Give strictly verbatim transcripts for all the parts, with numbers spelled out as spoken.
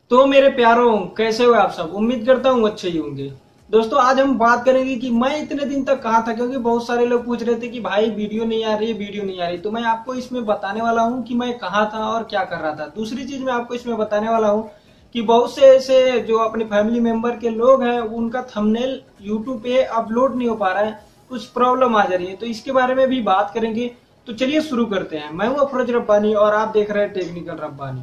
तो मेरे प्यारों, कैसे हो आप सब? उम्मीद करता हूँ अच्छे ही होंगे। दोस्तों, आज हम बात करेंगे कि मैं इतने दिन तक कहाँ था, क्योंकि बहुत सारे लोग पूछ रहे थे कि भाई वीडियो नहीं आ रही है, वीडियो नहीं आ रही। तो मैं आपको इसमें बताने वाला हूँ कि मैं कहाँ था और क्या कर रहा था। दूसरी चीज मैं आपको इसमें बताने वाला हूँ कि बहुत से ऐसे जो अपने फैमिली मेंबर के लोग हैं, उनका थंबनेल यूट्यूब पे अपलोड नहीं हो पा रहा है, कुछ प्रॉब्लम आ जा रही है। तो इसके बारे में भी बात करेंगे। तो चलिए शुरू करते हैं। मैं हूँ अफरोज रब्बानी और आप देख रहे हैं टेक्निकल रब्बानी।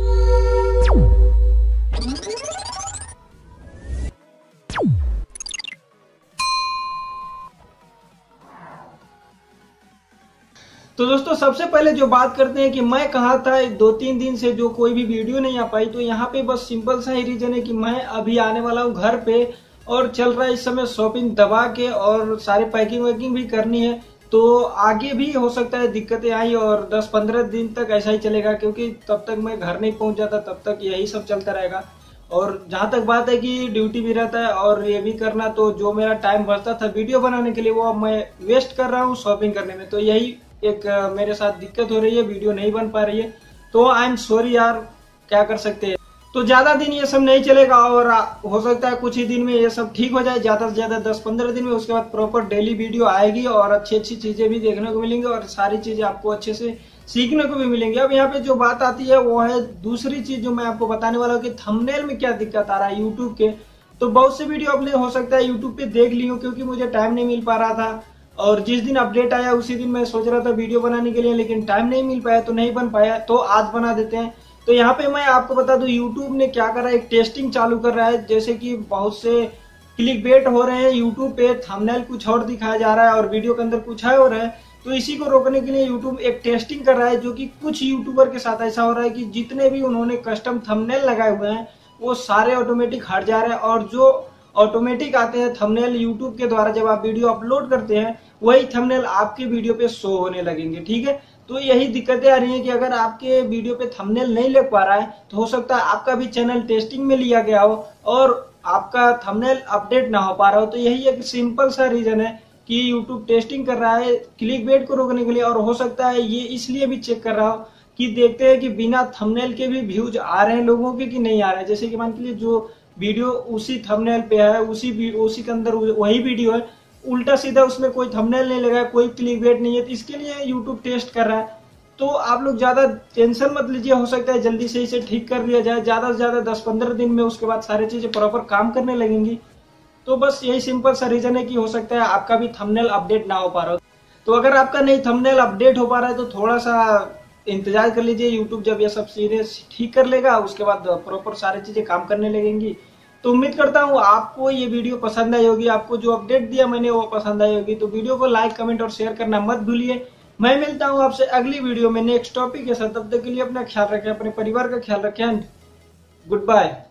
तो दोस्तों, सबसे पहले जो बात करते हैं कि मैं कहाँ था दो तीन दिन से जो कोई भी वीडियो नहीं आ पाई, तो यहाँ पे बस सिंपल सा ही रीजन है कि मैं अभी आने वाला हूँ घर पे और चल रहा है इस समय शॉपिंग दबा के, और सारे पैकिंग वैकिंग भी करनी है। तो आगे भी हो सकता है दिक्कतें आई और दस पंद्रह दिन तक ऐसा ही चलेगा, क्योंकि तब तक मैं घर नहीं पहुंच जाता, तब तक यही सब चलता रहेगा। और जहां तक बात है कि ड्यूटी भी रहता है और ये भी करना, तो जो मेरा टाइम बचता था वीडियो बनाने के लिए, वो अब मैं वेस्ट कर रहा हूँ शॉपिंग करने में। तो यही एक अ, मेरे साथ दिक्कत हो रही है, वीडियो नहीं बन पा रही है। तो आई एम सॉरी यार, क्या कर सकते हैं। तो ज्यादा दिन ये सब नहीं चलेगा और आ, हो सकता है कुछ ही दिन में ये सब ठीक हो जाए, ज्यादा से ज्यादा दस पंद्रह दिन में। उसके बाद प्रॉपर डेली वीडियो आएगी और अच्छी अच्छी चीजें भी देखने को मिलेंगी और सारी चीजें आपको अच्छे से सीखने को भी मिलेंगी। अब यहाँ पे जो बात आती है वो है दूसरी चीज जो मैं आपको बताने वाला हूँ कि थंबनेल में क्या दिक्कत आ रहा है यूट्यूब के। तो बहुत से वीडियो अपने हो सकता है यूट्यूब पे देख ली हूँ, क्योंकि मुझे टाइम नहीं मिल पा रहा था। और जिस दिन अपडेट आया उसी दिन मैं सोच रहा था वीडियो बनाने के लिए, लेकिन टाइम नहीं मिल पाया तो नहीं बन पाया। तो आज बना देते हैं। तो यहाँ पे मैं आपको बता दूं, यूट्यूब ने क्या करा, एक टेस्टिंग चालू कर रहा है। जैसे कि बहुत से क्लिक बेट हो रहे हैं यूट्यूब पे, थंबनेल कुछ और दिखाया जा रहा है और वीडियो के अंदर कुछ है और है। तो इसी को रोकने के लिए यूट्यूब एक टेस्टिंग कर रहा है, जो कि कुछ यूट्यूबर के साथ ऐसा हो रहा है कि जितने भी उन्होंने कस्टम थंबनेल लगाए हुए हैं वो सारे ऑटोमेटिक हट जा रहे हैं, और जो ऑटोमेटिक आते हैं थंबनेल यूट्यूब के द्वारा जब आप वीडियो अपलोड करते हैं, वही थंबनेल आपके वीडियो पे शो होने लगेंगे। ठीक है, तो यही दिक्कतें आ रही हैं कि अगर आपके वीडियो पे थंबनेल नहीं लग पा रहा है, तो हो सकता है आपका भी चैनल टेस्टिंग में लिया गया हो और आपका थंबनेल अपडेट ना हो पा रहा हो। तो यही एक सिंपल सा रीजन है कि यूट्यूब टेस्टिंग कर रहा है क्लिक बेट को रोकने के लिए। और हो सकता है ये इसलिए भी चेक कर रहा हो कि देखते हैं कि बिना थंबनेल के भी व्यूज आ रहे हैं लोगों के कि नहीं आ रहे हैं। जैसे कि मान लीजिए जो वीडियो उसी थंबनेल पे है, उसी उसी के अंदर वही वीडियो है, उल्टा सीधा उसमें कोई थंबनेल नहीं लगा है, कोई क्लिक बेट नहीं है, तो इसके लिए यूट्यूब टेस्ट कर रहा है। तो आप लोग ज्यादा टेंशन मत लीजिए, हो सकता है जल्दी से इसे ठीक कर लिया जाए, ज्यादा से ज्यादा दस पंद्रह दिन में। उसके बाद सारी चीजें प्रॉपर काम करने लगेंगी। तो बस यही सिंपल सा रीजन है कि हो सकता है आपका भी थंबनेल अपडेट ना हो पा रहा हो। तो अगर आपका नहीं थंबनेल अपडेट हो पा रहा है तो थोड़ा सा इंतजार कर लीजिए। यूट्यूब जब ये सब चीजें ठीक कर लेगा, उसके बाद प्रॉपर सारी चीजें काम करने लगेंगी। तो उम्मीद करता हूँ आपको ये वीडियो पसंद आई होगी, आपको जो अपडेट दिया मैंने वो पसंद आई होगी। तो वीडियो को लाइक कमेंट और शेयर करना मत भूलिए। मैं मिलता हूँ आपसे अगली वीडियो में नेक्स्ट टॉपिक के साथ। तब तक के लिए अपना ख्याल रखें, अपने परिवार का ख्याल रखें। Good bye.